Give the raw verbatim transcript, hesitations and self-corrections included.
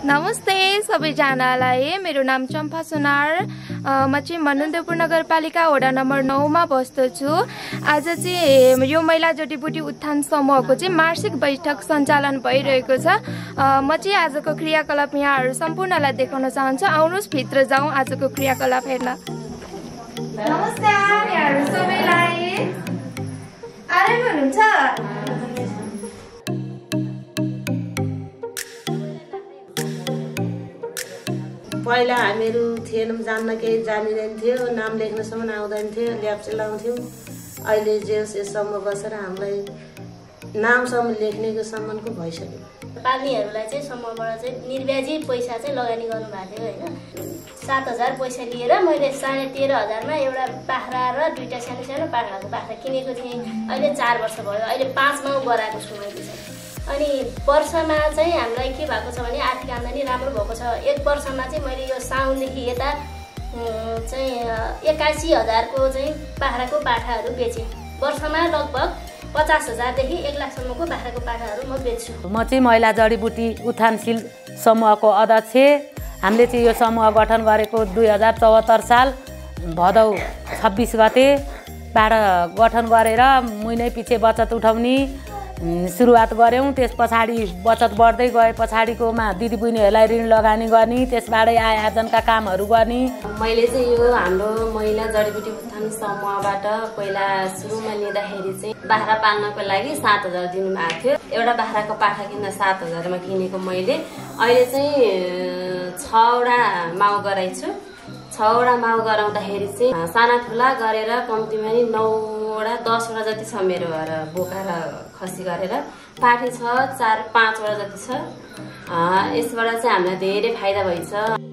नमस्ते सबैजनालाई, मेरो नाम चम्पा सुनार। म चाहिँ मनन्देपुर नगरपालिका वडा नम्बर नौ मा बस्दछु। आज चाहिँ यो महिला जडीबुटी उत्थान समूहको चाहिँ मासिक बैठक सञ्चालन भइरहेको छ। म चाहिँ आजको क्रियाकलाप यहाँहरू सम्पूर्णलाई देखाउन चाहन्छु। आउनुहोस् भित्र जाउँ आजको क्रियाकलाप हेर्न। नमस्कार यहाँहरू सबैलाई, आराम हुनुहुन्छ? पहिला हामीहरू थिएनौँ, जान्न केही जानिँदैन थियो, नाम लेख्नसम्म आउँदैन थियो, ल्याप्चे लाउँथ्यौँ। अहिले जे यस समूह बसेर हामीलाई नामसम्म लेख्नेको सम्मानको भइसक्यो। पाल्नेहरूलाई चाहिँ समूहबाट चाहिँ निर्व्याजी पैसा चाहिँ लगानी गर्नुभएको थियो होइन। सात हजार पैसा लिएर मैले साढे तेह्र हजारमा एउटा बाख्रा र दुईवटा सानो सानो बाख्राको बाख्रा किनेको थिएँ। अहिले चार वर्ष भयो, अहिले पाँचमा गराएको छु मैले चाहिँ। अनि वर्षमा चाहिँ हामीलाई के भएको छ भने आर्थिक आम्दानी राम्रो भएको छ। एक वर्षमा चाहिँ मैले यो साउनदेखि यता चाहिँ एक्कासी हजारको चाहिँ बाख्राको पाठाहरू बेचेँ। वर्षमा लगभग पचास हजारदेखि एक लाखसम्मको बाख्राको पाठाहरू म बेच्छु। म चाहिँ महिला जडीबुटी उत्थानशील समूहको अध्यक्ष। हामीले चाहिँ यो समूह गठन गरेको दुई हजार चौहत्तर साल भदौ छब्बिस गतेबाट गठन गरेर महिनै पछि बचत उठाउने सुरुवात गऱ्यौँ। त्यस पछाडि बचत बढ्दै गए पछाडिकोमा दिदीबहिनीहरूलाई ऋण लगानी गर्ने, त्यसबाटै आय आर्जनका कामहरू गर्ने। मैले चाहिँ यो हाम्रो महिला जडीबुटी उत्थान समूहबाट पहिला सुरुमा लिँदाखेरि चाहिँ बाख्रा पाल्नको लागि सात हजार दिनुभएको थियो। एउटा बाख्राको पाठा किन्न सात हजारमा किनेको मैले अहिले चाहिँ छवटा माउ गराइछु। छवटा माउ गराउँदाखेरि चाहिँ साना ठुला गरेर कम्तीमा नि नौवटा दसवटा जति छ मेरो घर बोका र खसी गरेर। पाठी छ चार पाँचवटा जति छ। यसबाट चाहिँ हामीलाई धेरै फाइदा भइछ।